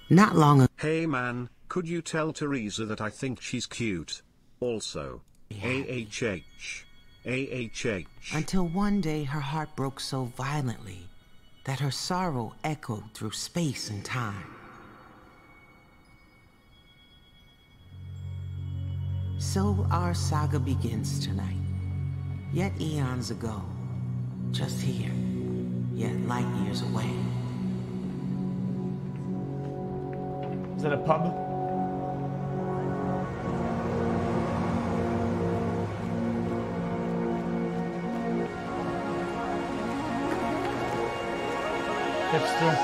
Not long ago. Hey man, could you tell Teresa that I think she's cute? Also, AHH. AHH. Until one day her heart broke so violently that her sorrow echoed through space and time. So our saga begins tonight. Yet eons ago, just here, yet light years away. Is that a pub? Hipster.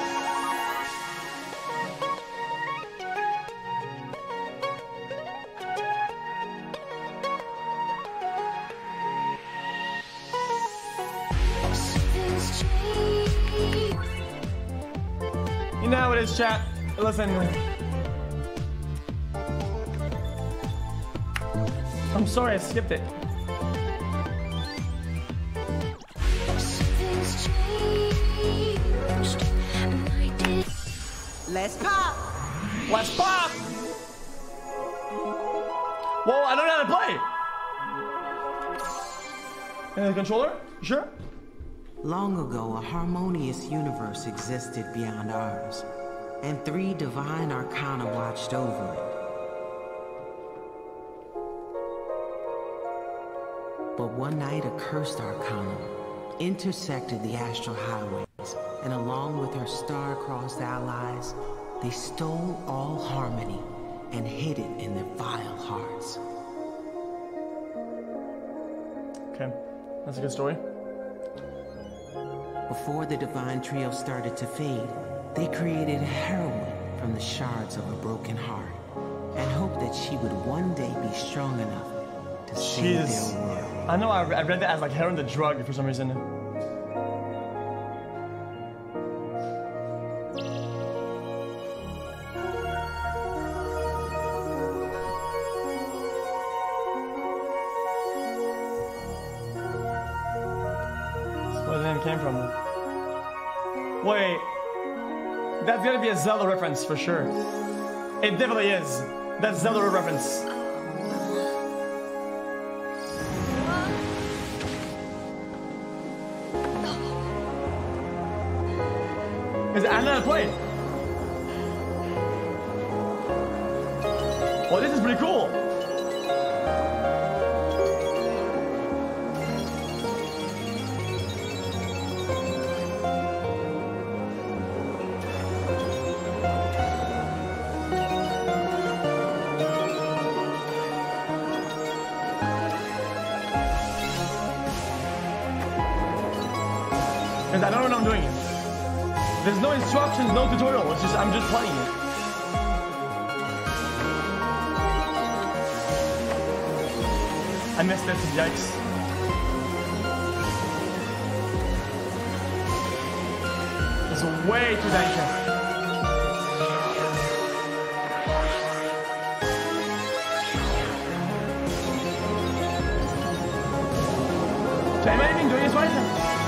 You know how it is, chat. Listen. I'm sorry, I skipped it. Let's pop! Let's pop! Whoa, I don't know how to play! And the controller? You sure? Long ago, a harmonious universe existed beyond ours, and 3 divine arcana watched over it. But one night, a cursed arcana intersected the astral highways, and along with her star-crossed allies, they stole all harmony and hid it in their vile hearts. Okay, that's a good story. Before the divine trio started to fade, they created a heroine from the shards of a broken heart, and hoped that she would one day be strong enough to save their world. I know I read that as like heroin the drug for some reason. Came from. Wait, that's gonna be a Zelda reference for sure. It definitely is. That's Zelda reference. Is it Anna play? Well, this is pretty cool. I don't know what I'm doing. There's no instructions, no tutorial. It's just I'm just playing it. I missed it. Yikes. It's way too dangerous. Am I even doing this right now?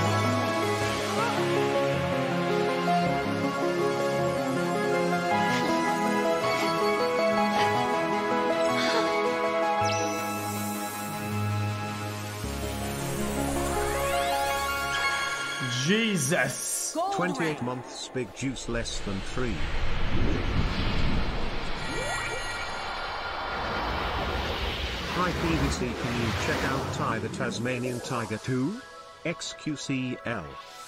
Jesus. 28 months, big juice less than 3. Hi PVC, can you check out Ty the Tasmanian Tiger 2? xQcOW.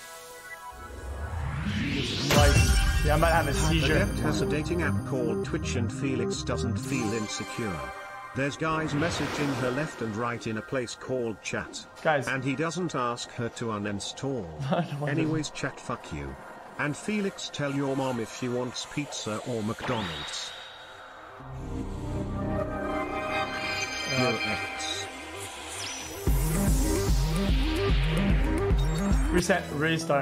Nice. Yeah, I might have a seizure. Adept has a dating app called Twitch and Felix doesn't feel insecure. There's guys messaging her left and right in a place called chat. Guys. And he doesn't ask her to uninstall. Anyways, chat, fuck you. And Felix, tell your mom if she wants pizza or McDonald's. Your ex. Reset, restart.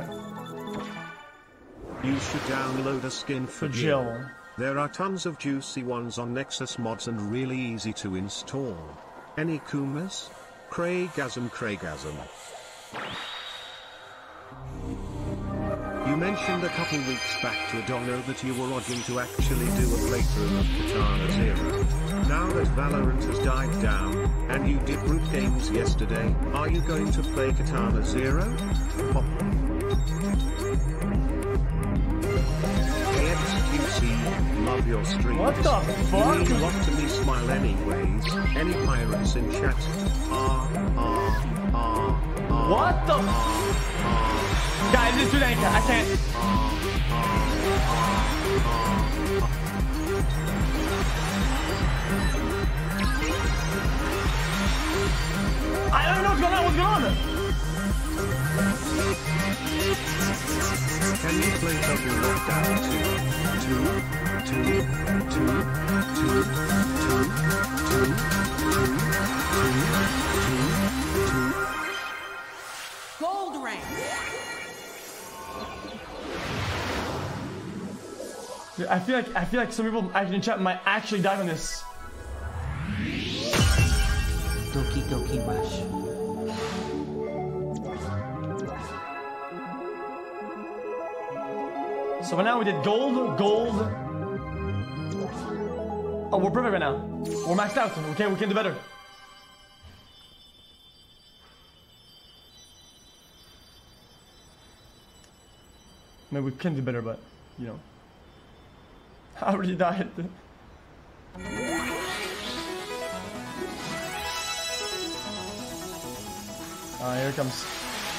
You should download a skin for Jill. There are tons of juicy ones on Nexus mods and really easy to install. Any Kumas? Craigasm. You You mentioned a couple weeks back to Adongo that you were odging to actually do a playthrough of Katana Zero. Now that Valorant has died down, and you did group games yesterday, are you going to play Katana Zero? Pop. Hey xQc, love your streams. What the fuck? You mean a lot to me, smile anyways. Any pirates in chat? What the Guys, just do that. I can't. I don't know what's going on. What's going on? Can you play Double Lockdown 2? Gold rank. I feel like some people actually in chat might actually die from this. Doki Doki Rush. So right now we did gold. Oh, we're perfect right now. We're maxed out. We can do better. Maybe we can do better, but you know. I already died. Here it comes.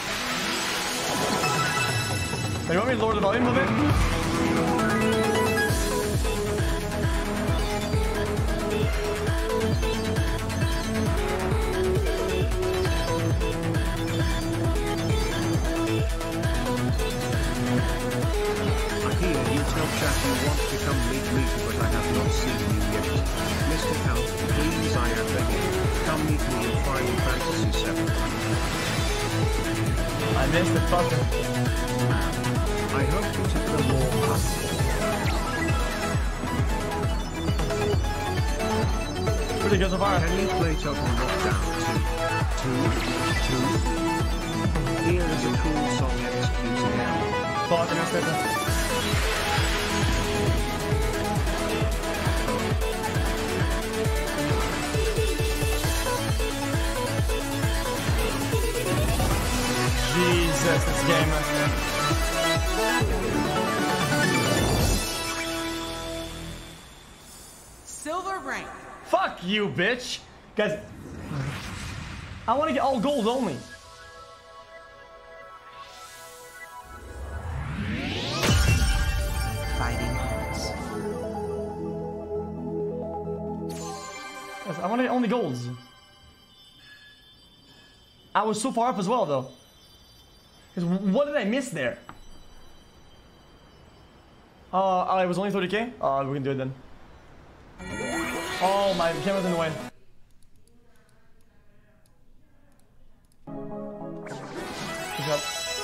Hey, you want me to lower the volume a bit? Chat, you want to come meet me, but I have not seen you yet. Mr. Cal, please, I am begging. Come meet me in Final Fantasy 7. I missed the fucker. I hope you took the more up. Pretty good so far. Can you play Total Lockdown 2? Here is a cool song xQcOW. Fuck, I missed it. Jesus, this game. Silver rank. Fuck you, bitch. Guys, I want to get all gold only. Fighting hearts. Guys, I want to get only golds. I was so far up as well, though. What did I miss there? I was only 30k? We can do it then. Oh, my camera's in the way. Good job.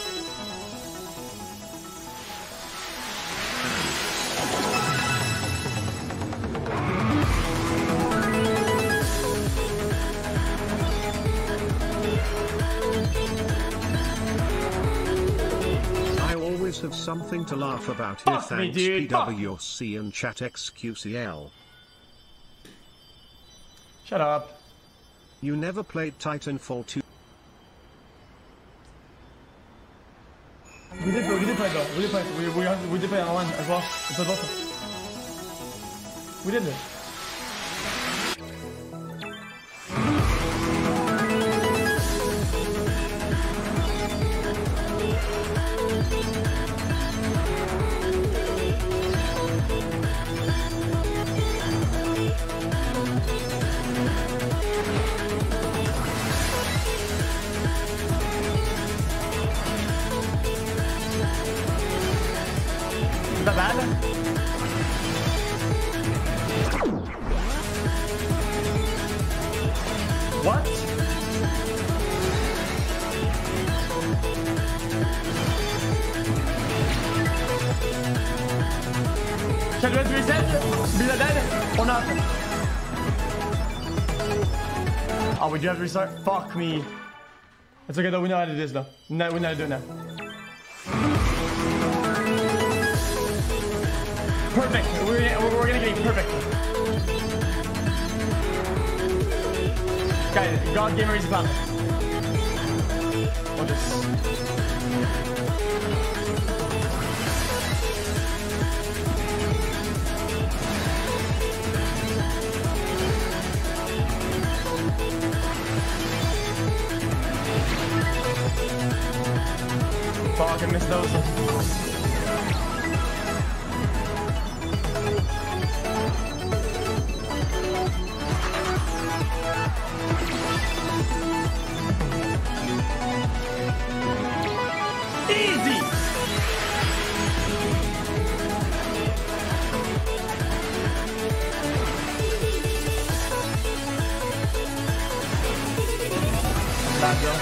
Have something to laugh about here. Fuck me, Thanks dude. PWC and chat xQcL. Shut up. You never played Titanfall 2. We did play though. We did play. We did play on one as well. We played both. We did it. Is that bad? What? Can we reset? Be that dead or not? Oh, we do have to restart? Fuck me. It's okay though, we know how to do this though. No, we know how to do it now. Perfect. We're gonna get perfect. Guys, God Gamer is about. Watch this. Fuck, I missed those. Easy! Bad girl.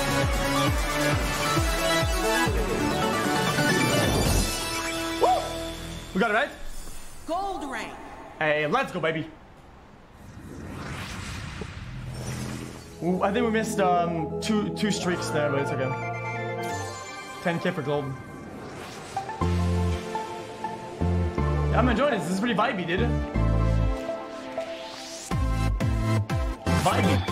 Woo! We got it right? Gold rank. Hey, let's go, baby. Ooh, I think we missed two streaks there, but it's okay. 10k for gold. Yeah, I'm enjoying this. This is pretty vibey, dude. Vibey.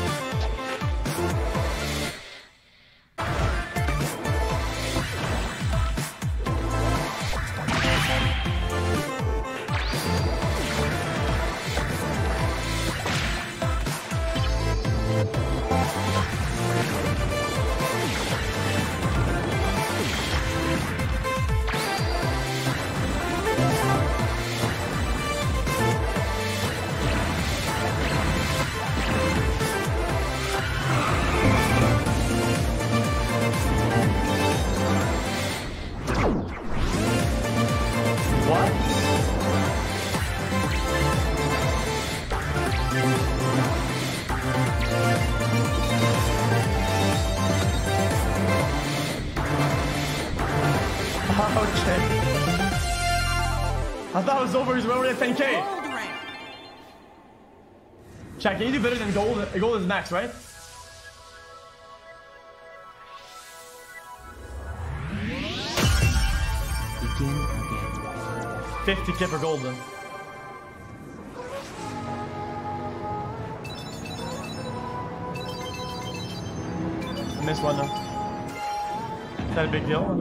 I thought it was over. He's already at 10k. Chat, can you do better than gold? Gold is max, right? Begin again. 50k for gold then. I missed one though. Is that a big deal?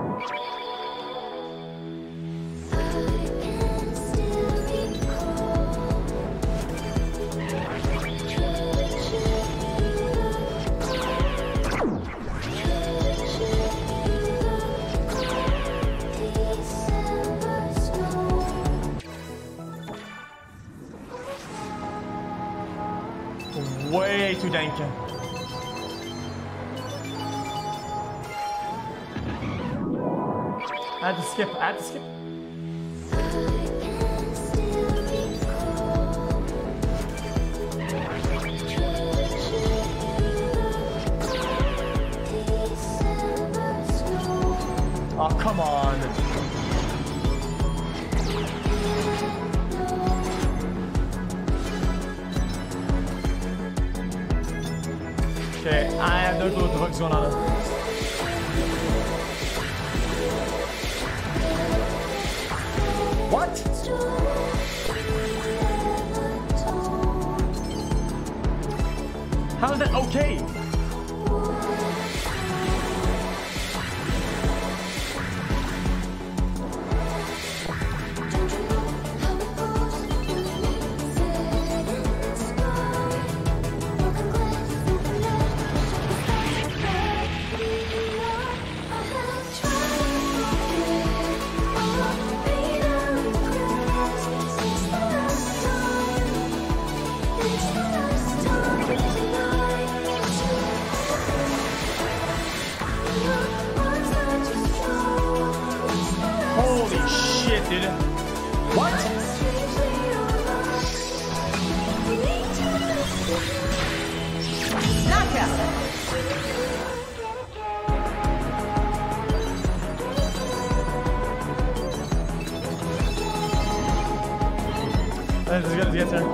Way too dank. I had to skip. Oh, come on. Okay, I have no clue what the fuck's going on. What? How is that okay? Dude. What? Knockout. That's as good as it gets there.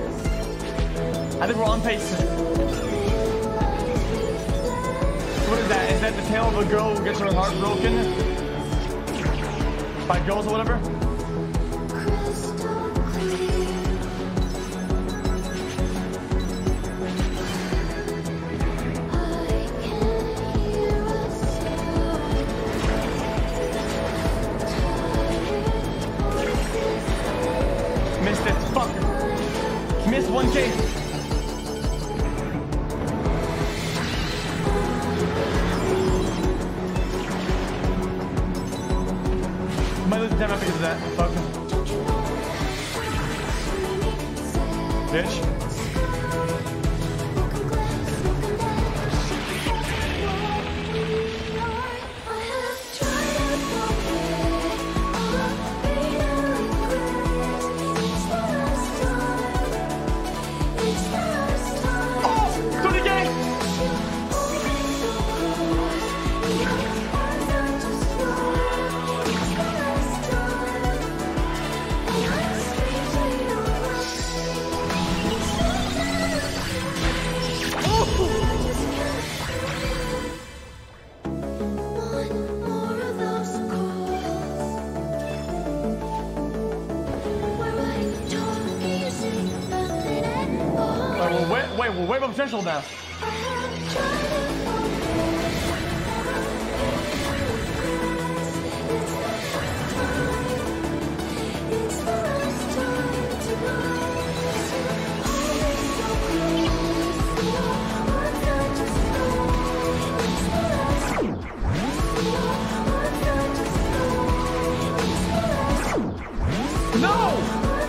I think we're on pace. What is that? that the tale of a girl who gets her heart broken by girls or whatever? Missed it. Fuck. Missed 1K. Might lose the time because of that. Fuck. Bitch. We're way above potential now. No!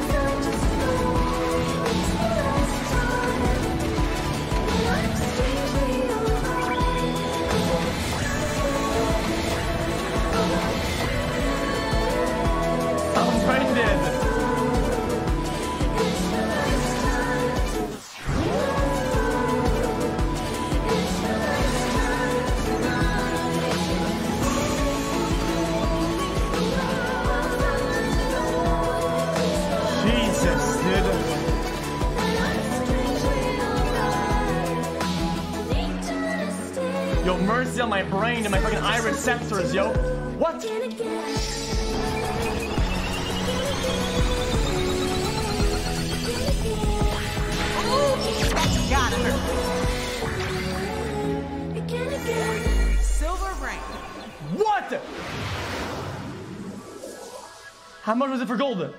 Yo, mercy on my brain and my fucking eye receptors, yo. What? That's gotta hurt. Silver rank. What? How much was it for gold?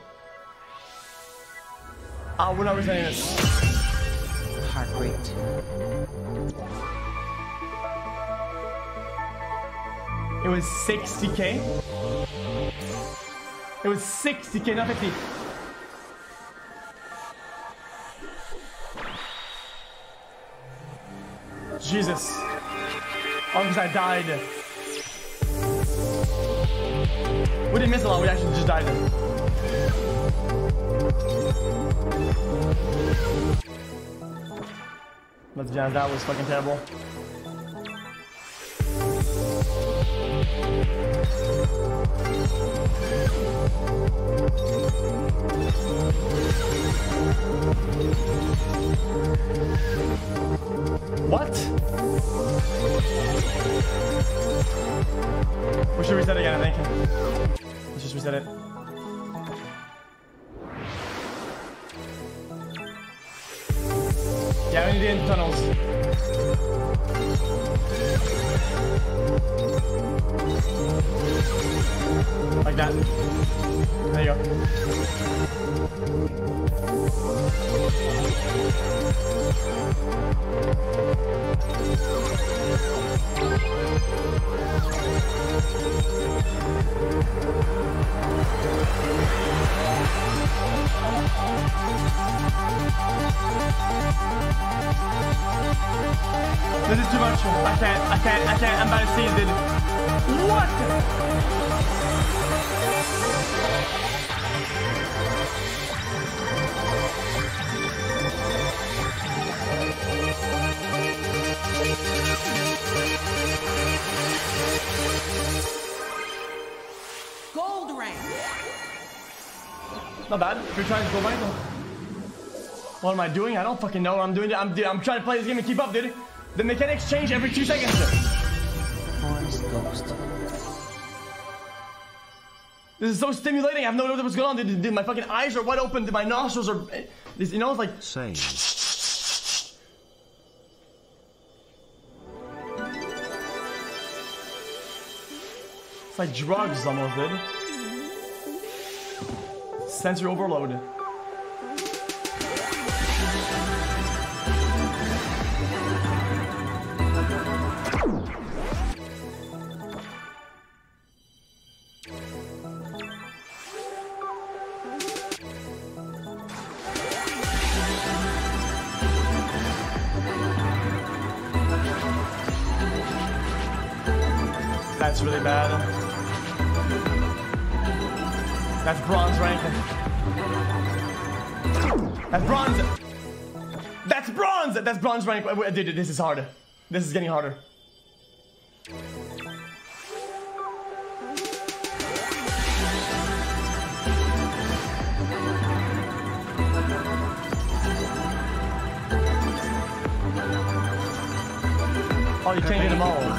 We're not reselling this. Heart rate. It was 60K. It was 60K, not 50. Jesus. Oh, because I died. We didn't miss a lot, we actually just died. Let's be honest, that was fucking terrible. What? We should reset it again, I think. Let's just reset it. Yeah, we need to get into tunnels. Like that. There you go. This is too much. I can't. I'm about to see it, dude. What? Gold rank. Not bad. If you're trying to go right. What am I doing? I don't fucking know what I'm doing. I'm trying to play this game and keep up, dude. The mechanics change every 2 seconds. most. This is so stimulating. I have no idea what's going on. Did my fucking eyes are wide open? Did my nostrils are... You know, it's like... Same. It's like drugs almost, dude. Sensory overload. That's really bad. That's bronze rank. That's bronze. That's bronze. That's bronze rank. Dude, this is hard. This is getting harder. Oh, you changed them all.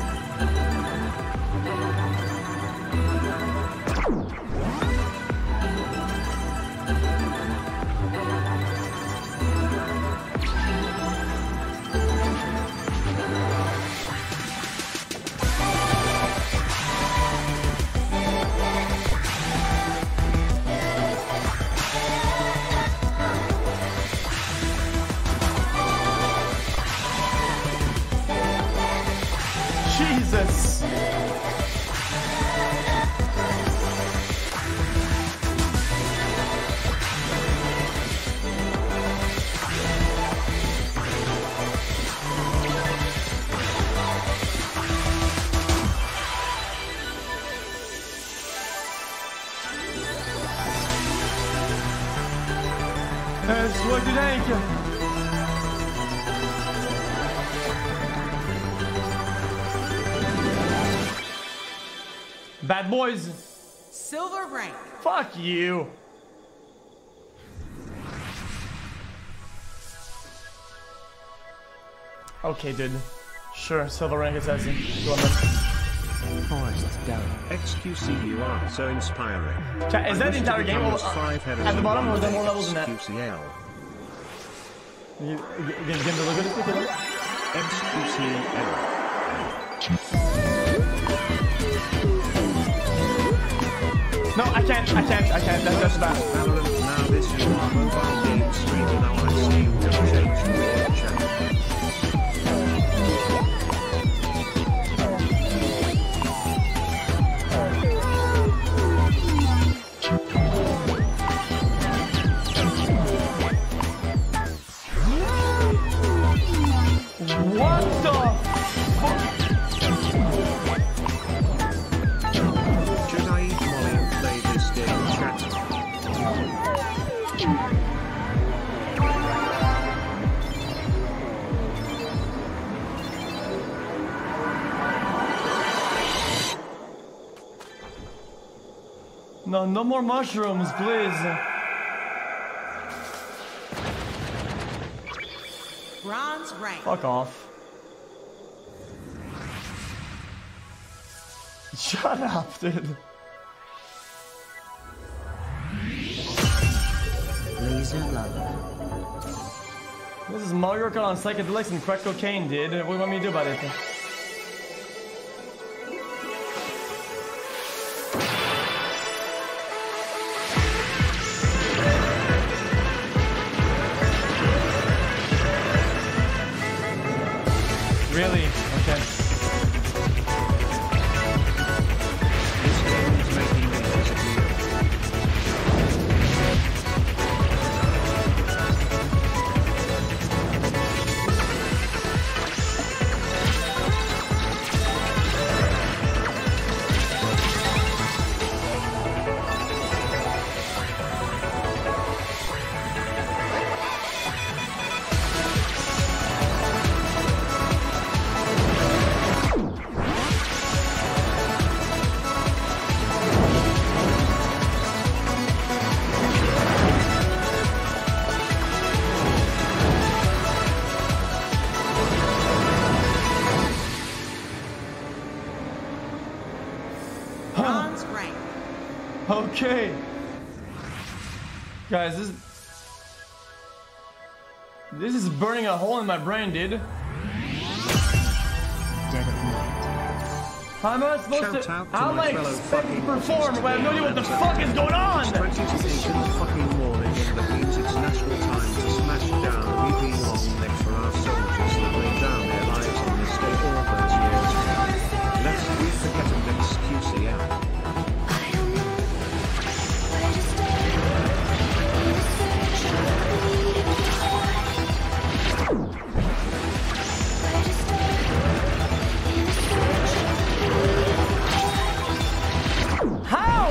Jesus. Wat je denken? Bad boys. Silver rank. Fuck you. Okay, dude. Sure, silver rank it says. Go on then. Forest done. xQc, you are so inspiring. Chat, is I that the wish to entire game? become Or, as 5 headers at the in bottom, or one is there day. more levels than that? xQcOW. Give the look at it. xQcOW. No, I can't. That's bad. Valorant, now this is your mobile game streamer. Now I see you have changed your channel. What the fuck? Should I eat Molly and play this game, chat? No more mushrooms, please. Bronze rank. Fuck off. Shut up, dude. Laser lover. This is Mario Kart on psychedelics and crack cocaine, dude. What do you want me to do about it? Really? Okay. This game is making me disappear. Bronze rank. Okay. Guys, this is burning a hole in my brain, dude. Dead of night. How am I supposed to... How am I expected to perform when I have no idea what the fuck is going on? 20 to 8 in the fucking morning, and that means it's national time to smash down. We've been long necks for our soldiers that laid down their lives on this day all those years ago. Let's forget and xQcOW. How?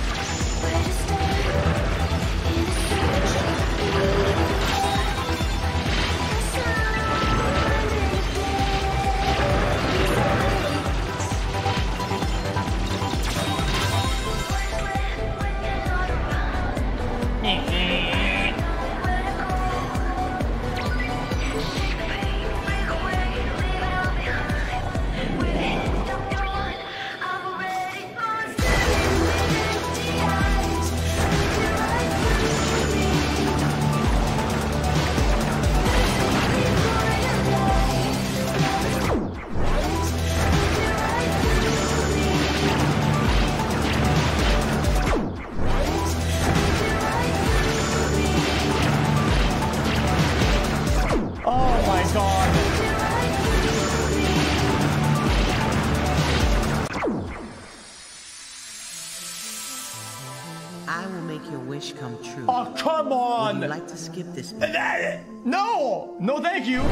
I will make your wish come true. Oh, come on! Would you like to skip this? No! No, thank you!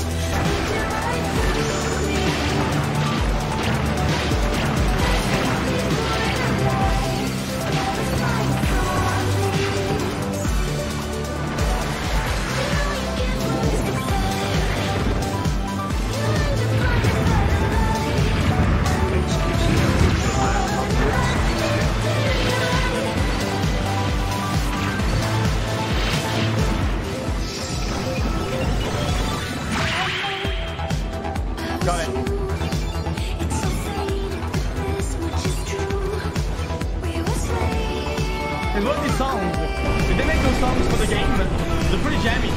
Got it. Hey, what are these songs? Did they make those songs for the game? They're pretty jammy.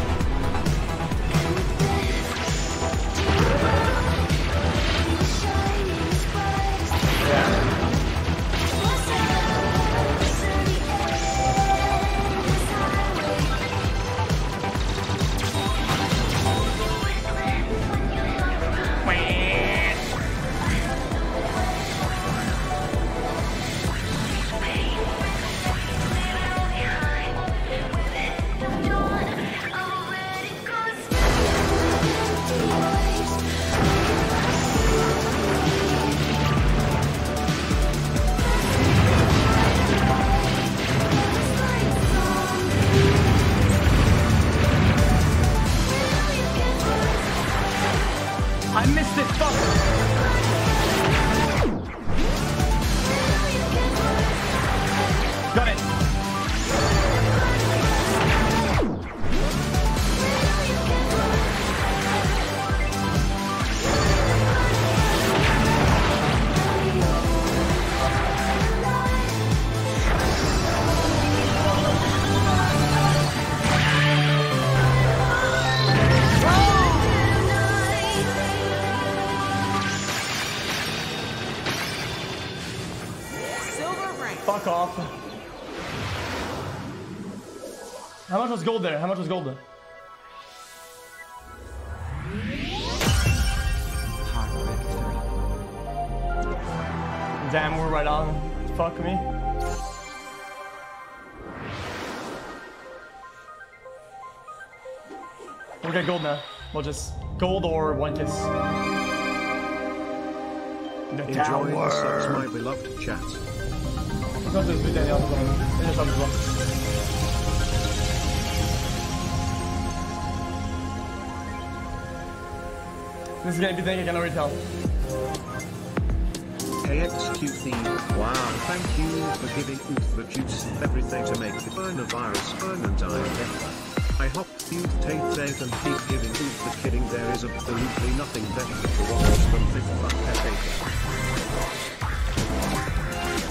Yeah. I missed it, fuck! Got it! Fuck off. How much was gold there? How much was gold there? Damn, we're right on. Fuck me. We'll get gold now. We'll just gold or one kiss. The Enjoying the subs, my beloved chat. No, to jest zbyt This is gonna be the thing I can already tell. Hey xQc, wow, thank you for giving Oof the juice and everything to make the coronavirus burn and die better. I hope you take safe and keep giving Oof the kidding. There is absolutely nothing better to watch than Thick Fuck Epic.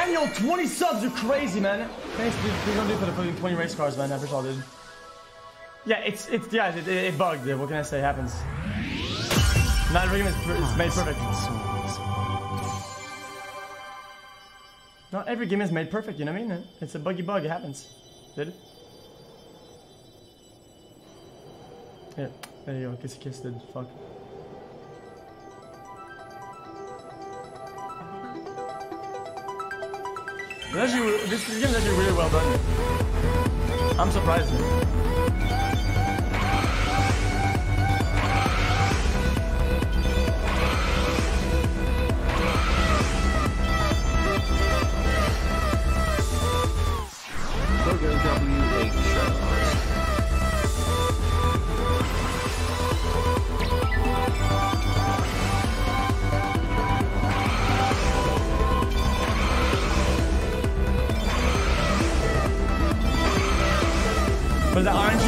Daniel, 20 subs, you're crazy, man. Thanks, dude. We're gonna do for the fucking 20 race cars, man. I appreciate it, dude. Yeah, it bugged. What can I say? It happens. Not every game is made perfect. Not every game is made perfect, you know what I mean? It's a buggy bug, it happens. Did it? Yeah, there you go. Kissy kiss did. Fuck. Actually, this game is actually really well done. I'm surprised. Was that RNG?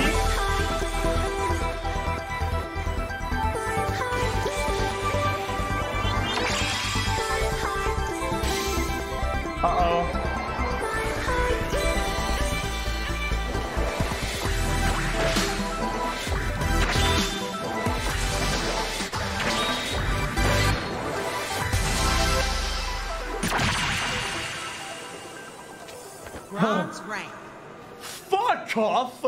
Uh-oh. Bronze rank. Fuck off!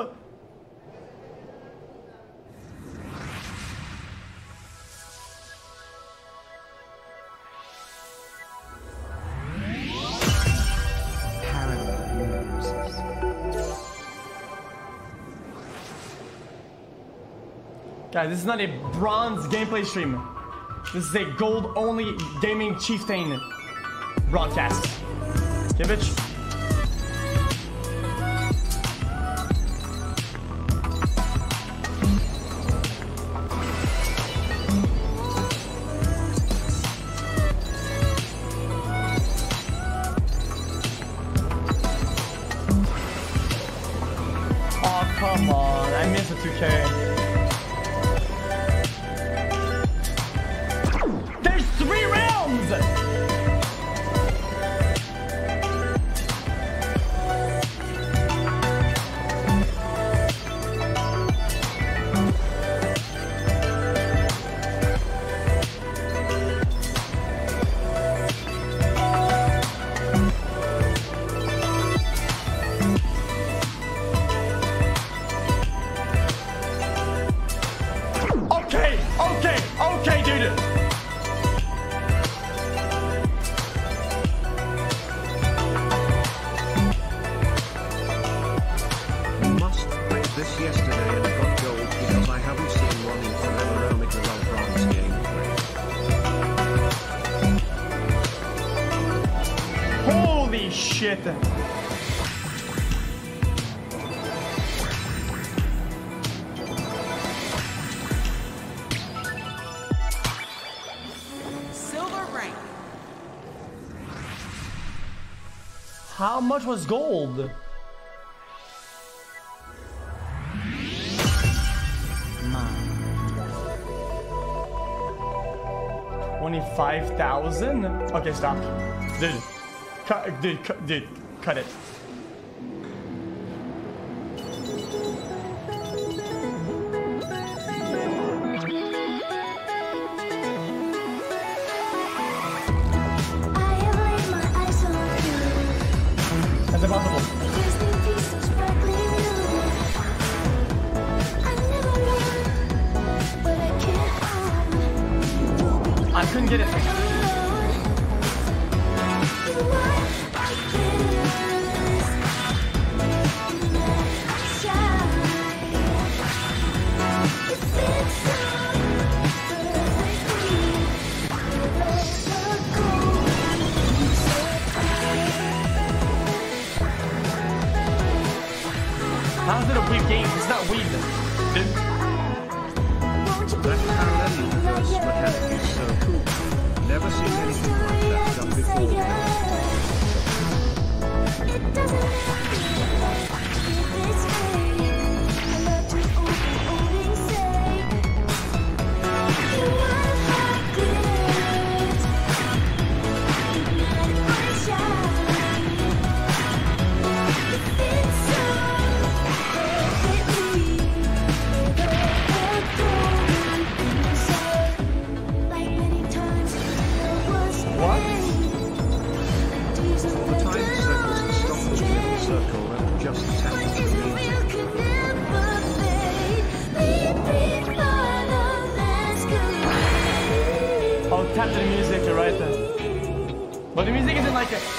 Guys, this is not a bronze gameplay stream. This is a gold-only gaming chieftain broadcast. Okay, bitch? Oh, come on. I missed the 2K. There's 3 rounds! Okay, dude. Must play this yesterday and got gold because I haven't seen one in forever. Omega Love Bronze gameplay. Holy shit. How much was gold? 25,000? Okay, stop. Dude. Dude, cut it. That's impossible. I couldn't get it. How is it a weed game? It's not weed. Dude. That parallel universe mechanic is so cool. Never seen anything like that done before. like a...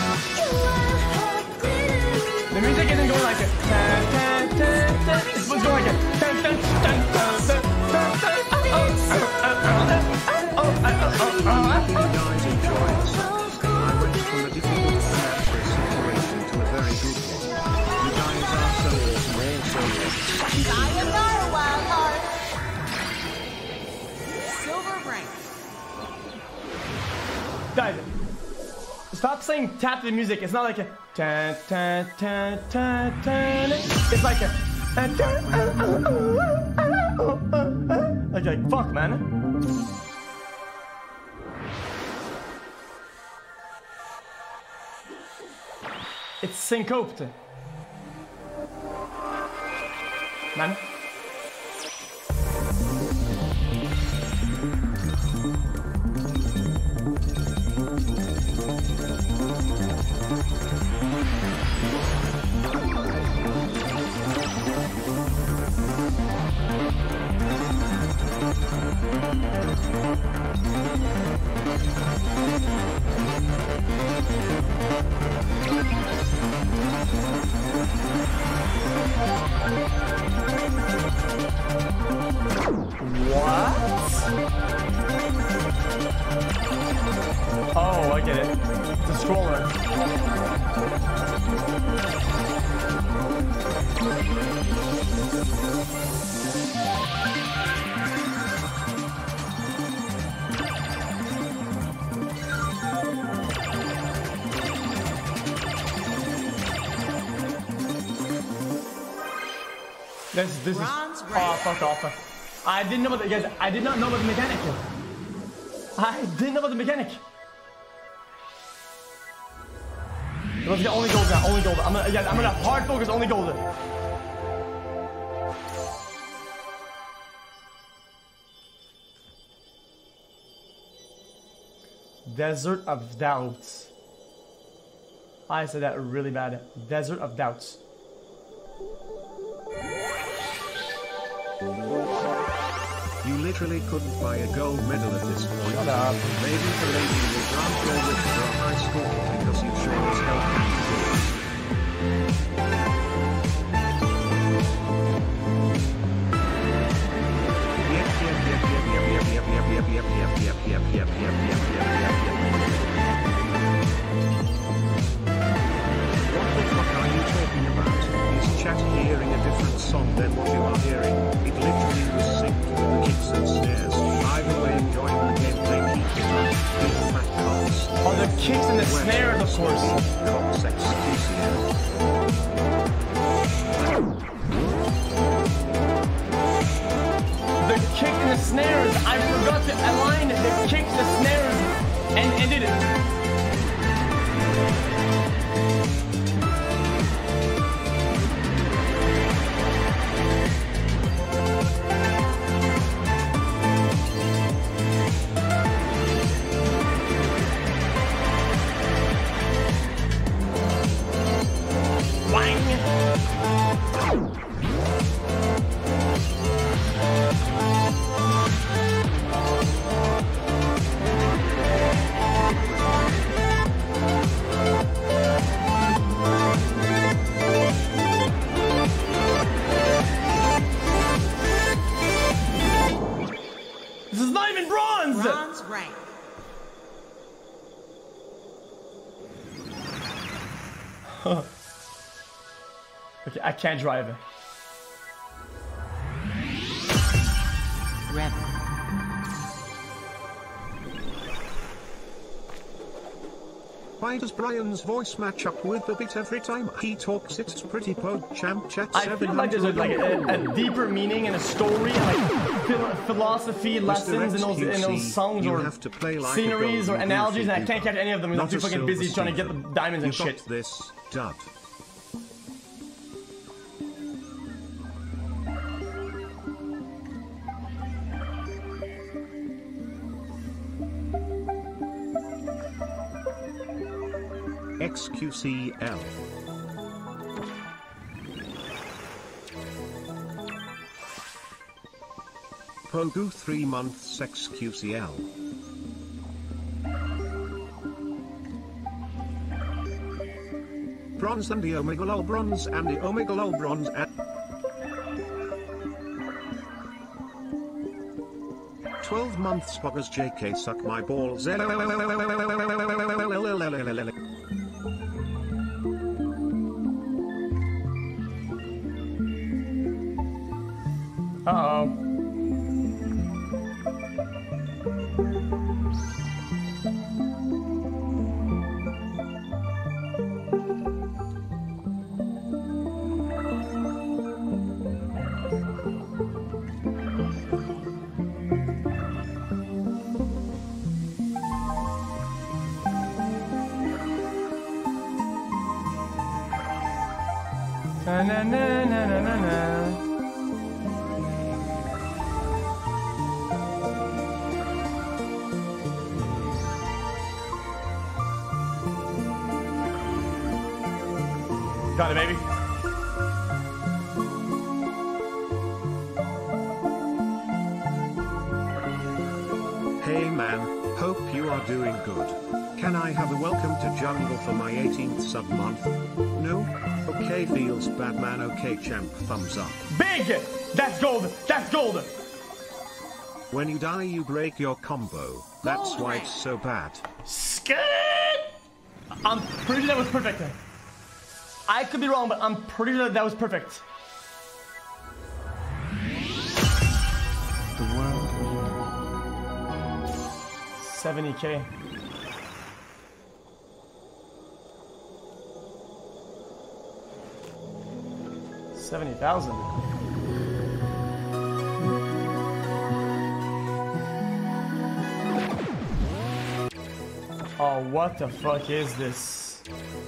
The music isn't going like a... It's supposed to go like a... Guys, enjoy it. I went from a difficult financial situation to a very good one. You guys are so awesome. Sayonara Wild Hearts. Silver rank. Guys, stop saying tap the music. It's not like a... It's like a... Like, fuck, man. It's syncoped. Man. Oh, I get it. It's a scroller. This is... Oh, fuck off. I didn't know about the... Guys, I did not know about the mechanic. I didn't know about the mechanic. Let's get only gold now, only gold. I'm gonna hard focus only gold. Desert of Doubts. I said that really bad. Desert of Doubts. You literally couldn't buy a gold medal at this point. Shut up. Maybe the lady will grant your wish for a high score because you sure as hell can't do it. What the fuck are you talking about? Is chat hearing a different song than what you are hearing? It literally was synced with the kicks and snares. Either way, enjoying the gameplay, keep it up. Big fat cocks. Oh, the kicks and the snares, of course. Cocks xQcOW. The kick and the snares. I forgot to align the kicks, the snares, and did it. Okay, I can't drive it. Rebel. Why does Brian's voice match up with the beat every time he talks? It's pretty pod champ chat. I feel like there's a deeper meaning and a story and like philosophy lessons in those songs or sceneries or analogies, and I can't catch any of them because I'm too fucking busy trying to get the diamonds and shit. This dud. xQcOW. Pogu 3 months xQcOW. bronze and the omega lol bronze and the omega lol bronze and 12 months poggers JK suck my balls. Uh-oh. Na na na na na na na. Got it, baby. Hey man, hope you are doing good. Can I have a welcome to jungle for my 18th sub month? No? Okay, feels bad man. Okay, champ, thumbs up. Big! That's gold! That's gold! When you die you break your combo. That's why it's so bad. Skid! I'm pretty sure that was perfect. I could be wrong, but I'm pretty sure that was perfect. The world 70K. $70,000. Oh, what the fuck is this?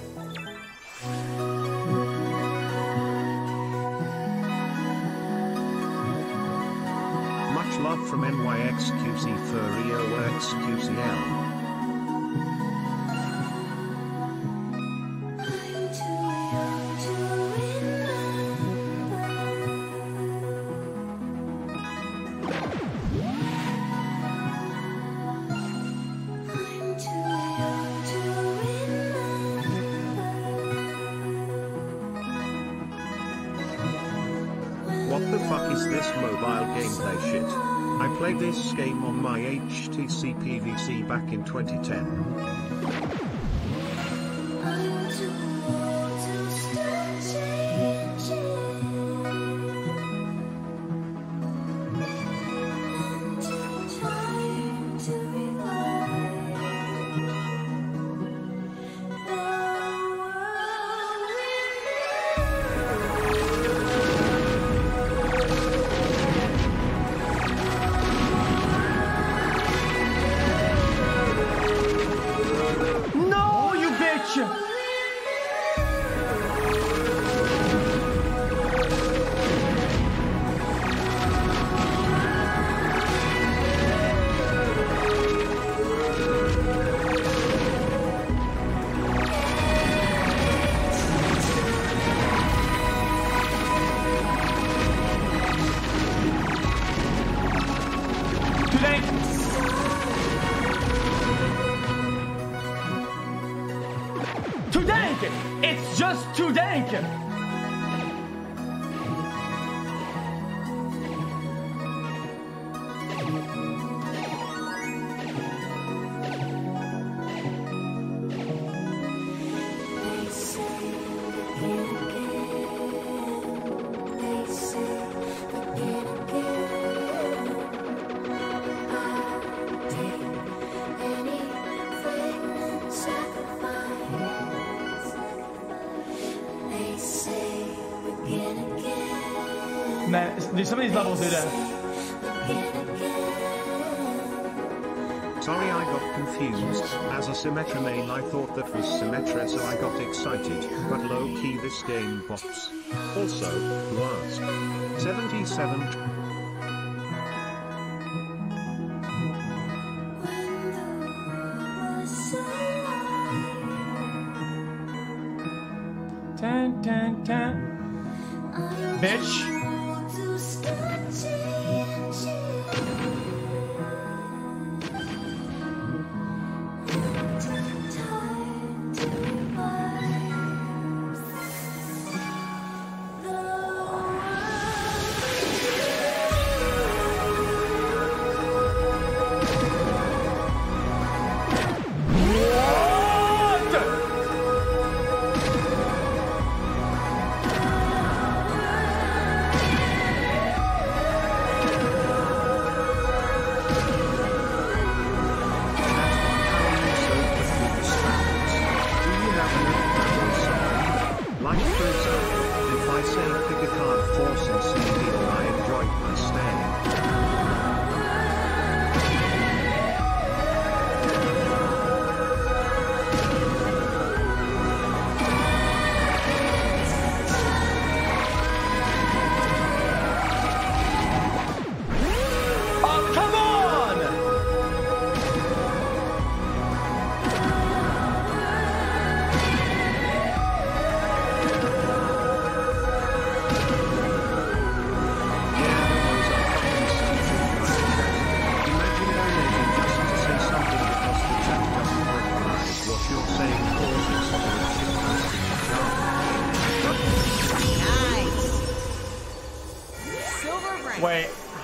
Much love from xQc Furry or xQcOW. What the fuck is this mobile gameplay shit? I played this game on my HTC PVC back in 2010. Too dank! It's just too dank! Man, some of these levels do that. Sorry I got confused. As a Symmetra main I thought that was Symmetra so I got excited, but low key this game bops. Also, who asked? 77. Tan, tan, tan. Bitch.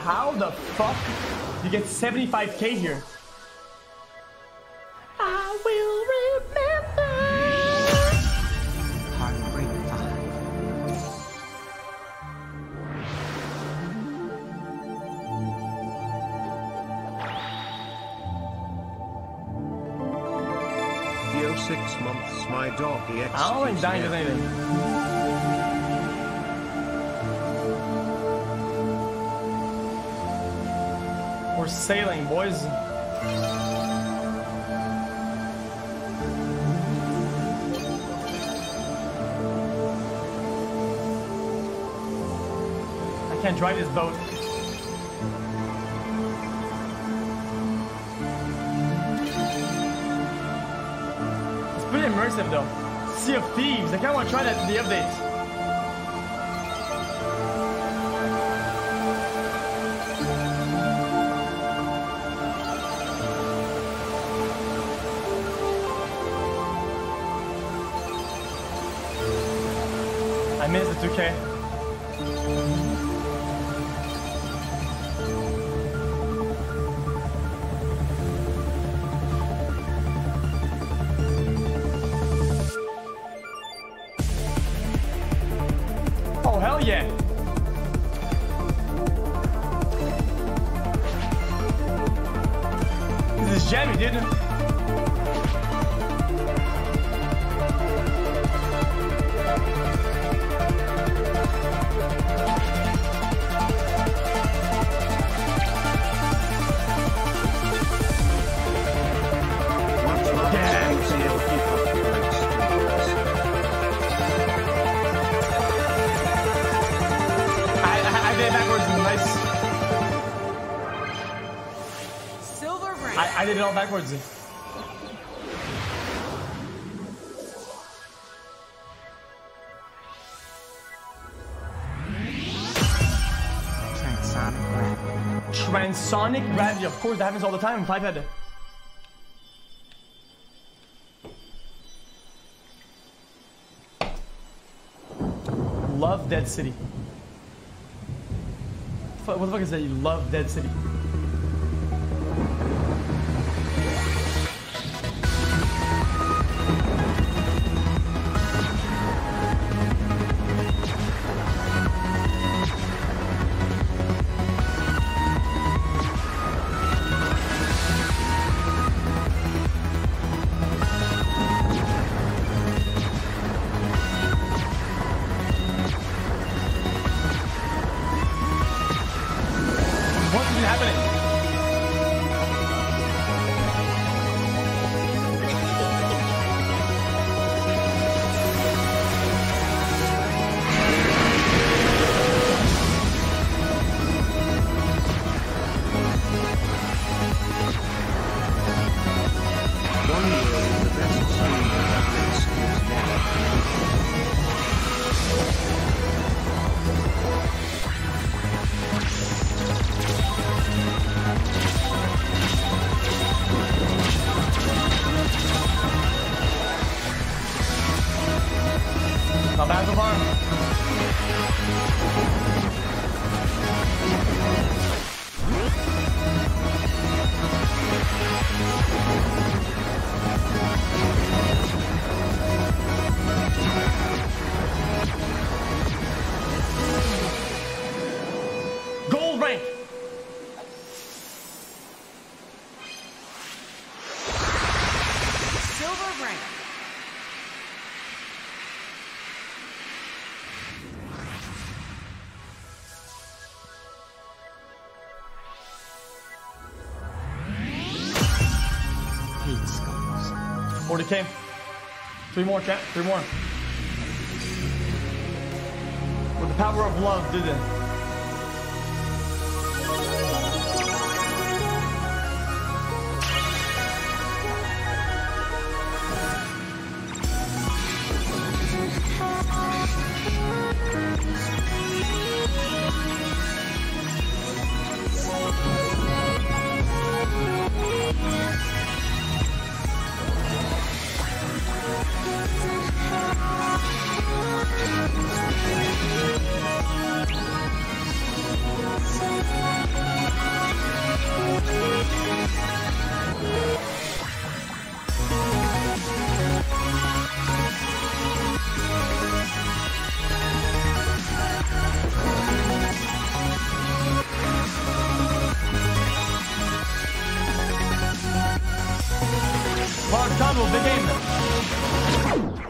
how the fuck you get 75k here? I will remember. Heartbreak 5. Yo, 6 months, my doggy xQc. I don't think dying does anything. We're sailing, boys. I can't drive this boat. It's pretty immersive though. Sea of Thieves. I kind of want to try that in the update. I missed the 2K. Oh, hell yeah. This is jammy, dude. I did it all backwards. Transonic gravity. Transonic gravity, of course, that happens all the time in Clivehead. Love Dead City. What the fuck is that? You love Dead City. Not bad so far. Gold rank. Silver rank. Hate skulls. 40k. 3 more, chat. 3 more. With the power of love, did it?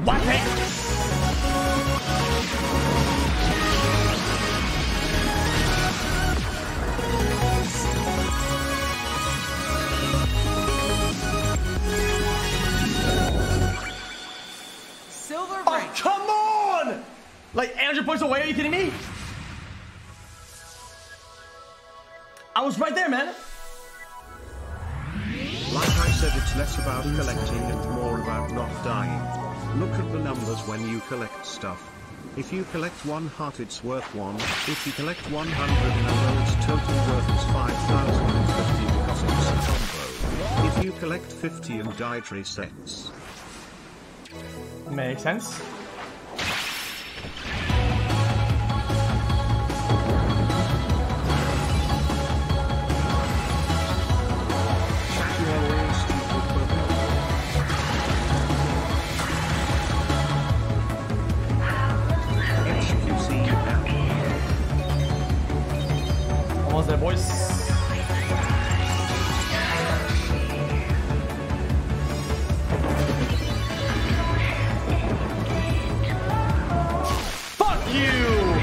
What? Hey. Silver Oh, rank. come on! Like 800 points away, are you kidding me? I was right there, man. Like I said, it's less about collecting and more about not dying. Look at the numbers when you collect stuff. If you collect 1 heart, it's worth 1. If you collect 100, now its total worth is 5,050 because it's a combo. If you collect 50 and die, it resets. Makes sense. xQcOW. Almost there, boys. Fuck you!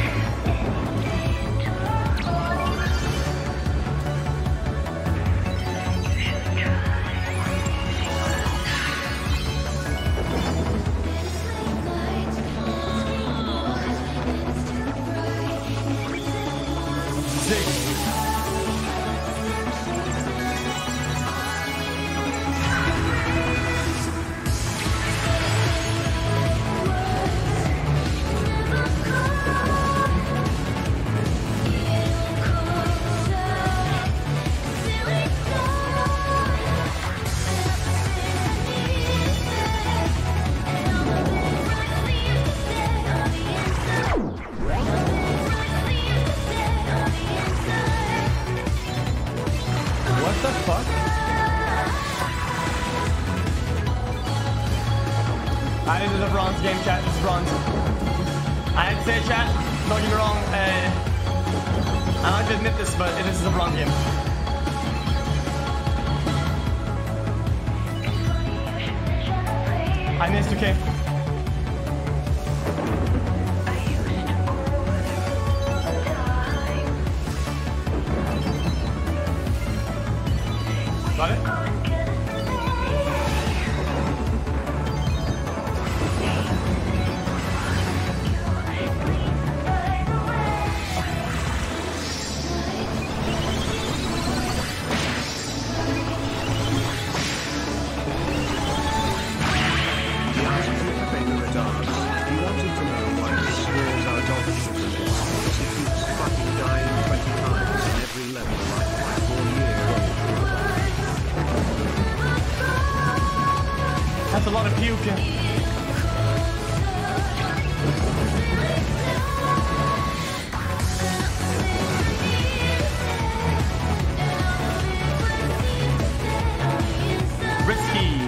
What the fuck? This is a bronze game, chat. This is bronze. I had to say, chat, don't get me wrong. I like to admit this, but this is a bronze game. I missed 2K. Got it? That's a lot of puke. Risky.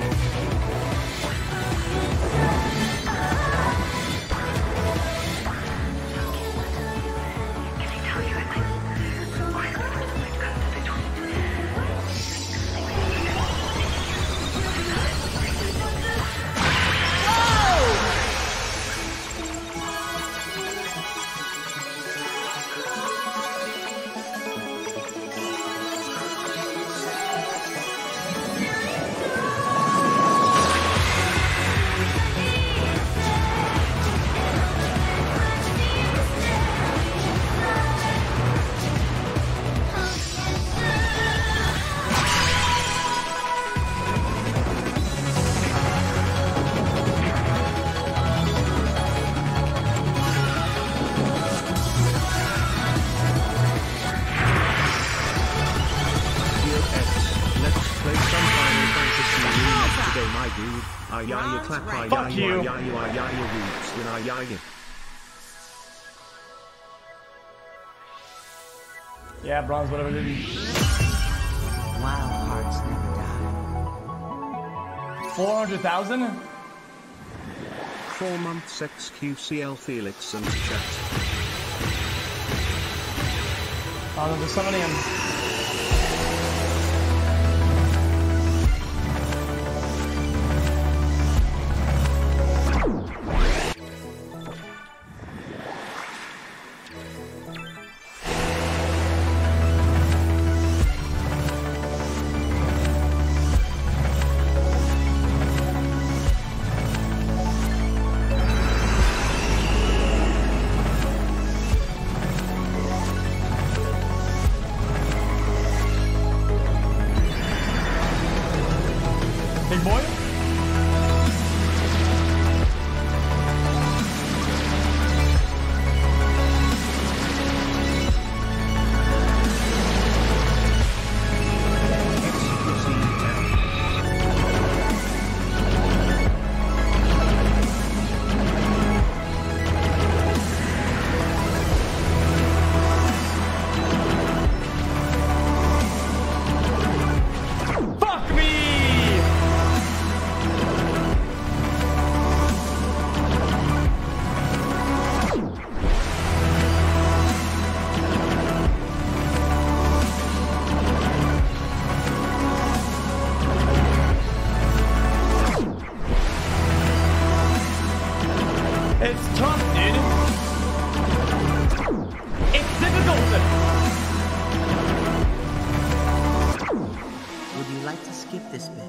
Fuck you. Yeah, bronze, whatever, dude. Wild hearts never die. 400,000? 4 months xQcL Felix and chat. Oh, there's so many of them. It's tough, dude. It's difficult. Would you like to skip this bit?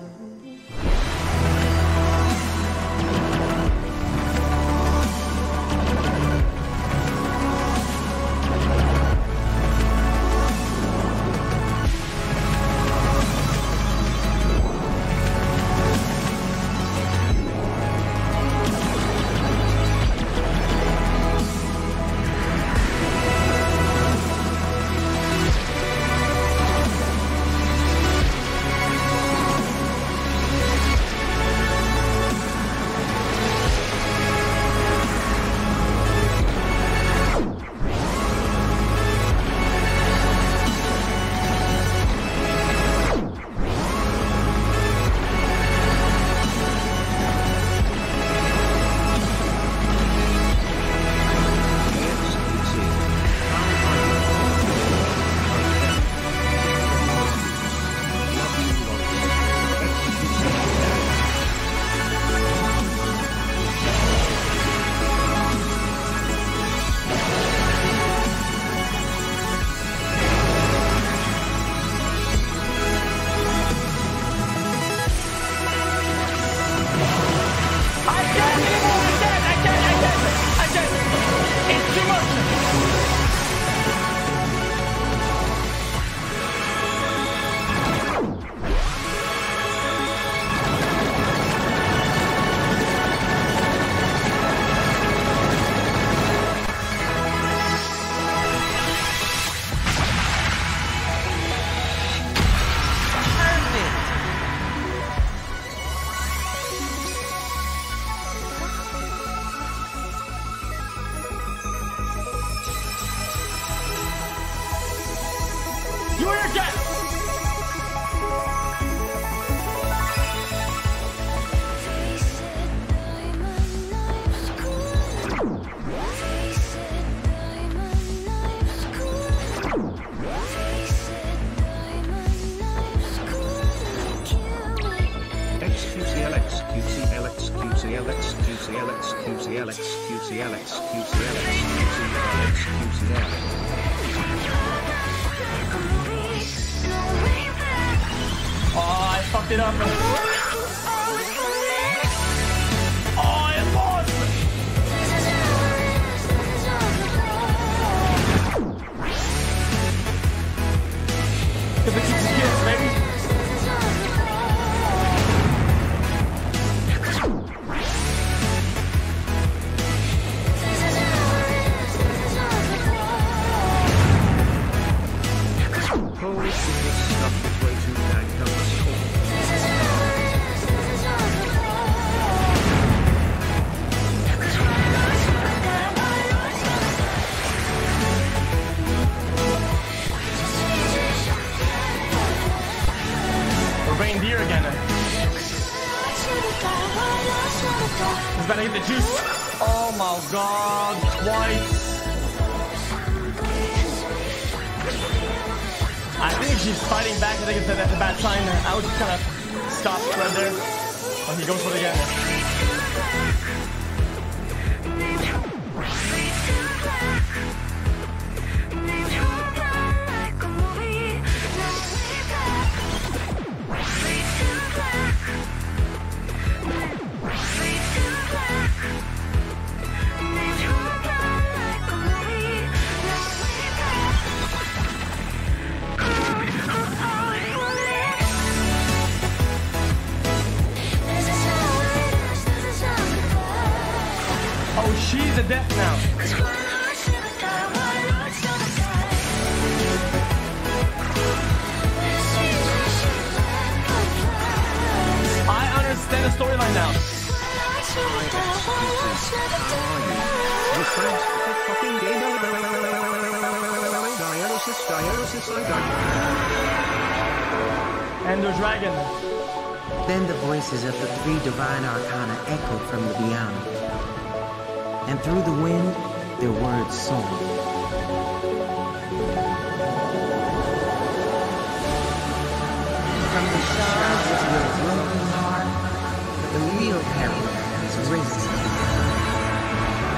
It up. Oh, I lost! If it keeps kids, baby. Holy shit, this stuff is way too dang cool. Reindeer again. He's about to get the juice. Oh my god, twice. I think she's fighting back. I think that's a bad sign. I would just kind of stop right there. Oh, he goes for it again. She's Adept now. I understand the storyline now. And the dragon. Then the voices of the three divine arcana echoed from the beyond. And through the wind, their words soared. From the shards of your broken heart, the real peril has risen.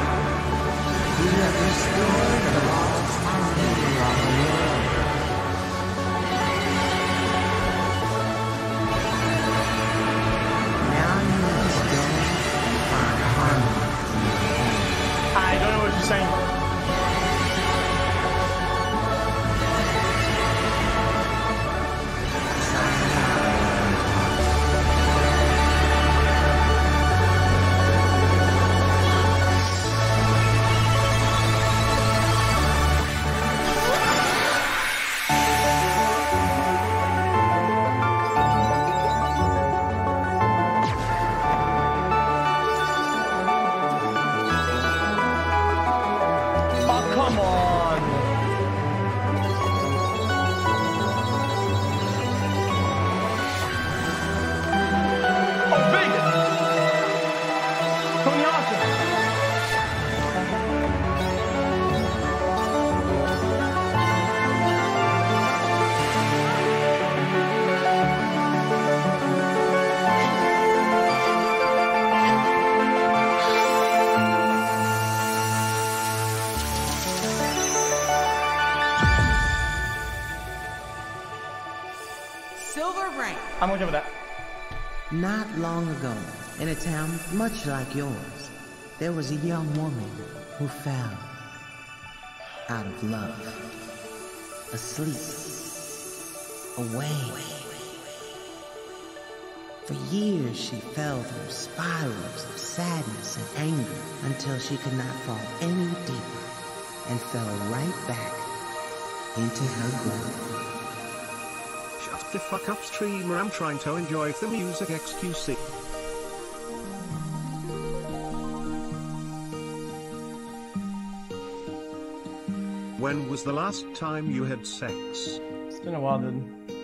I'm okay with that. Not long ago, in a town much like yours, there was a young woman who fell out of love, asleep, away. For years she fell through spirals of sadness and anger until she could not fall any deeper and fell right back into her grave. Shut the fuck up, streamer. I'm trying to enjoy the music. xQc. When was the last time you had sex? It's been a while, dude.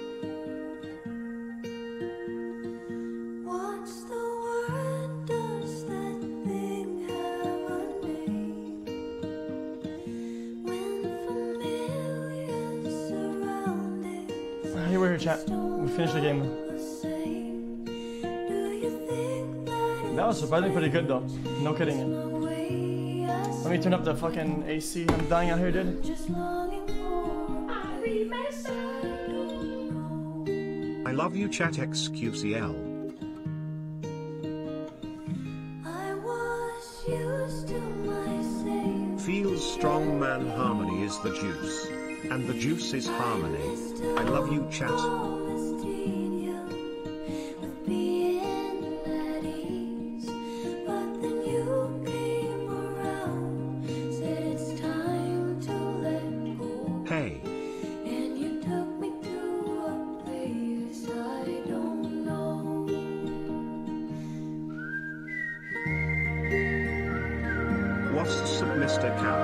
What's the word? Does that thing have a name? When familiar surroundings Hey, we're here, chat. We finished the game. the same, do you think that That was surprisingly pretty good, though. No kidding. the way I Let me turn up the fucking AC. I'm dying out here, dude. just longing for? I remember. I love you, chat. xQcOW. I was used to my same. Feels strong, man. Harmony is the juice, and the juice is harmony. I love you, chat. Hey. And you took me to a place I don't know. What's up, Mr. Cow?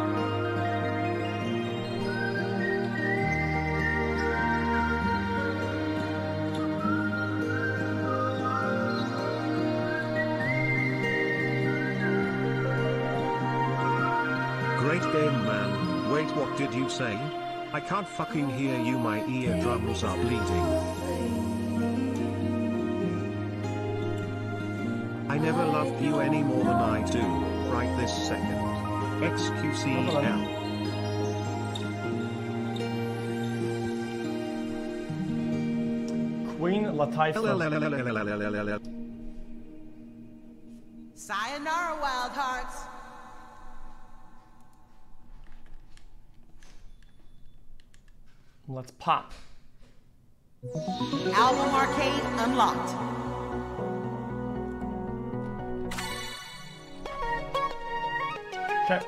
Great game, man. Wait, what did you say? I can't fucking hear you, my eardrums are bleeding. I never loved you any more than I do, right this second. xQcOW. Queen Latifah. Sayonara Wild Hearts. Let's pop. Album Arcade unlocked. Okay.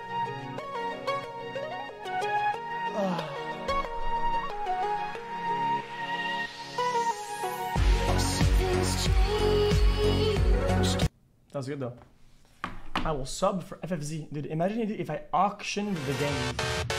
That was good though. I will sub for FFZ. Dude, imagine if I auctioned the game.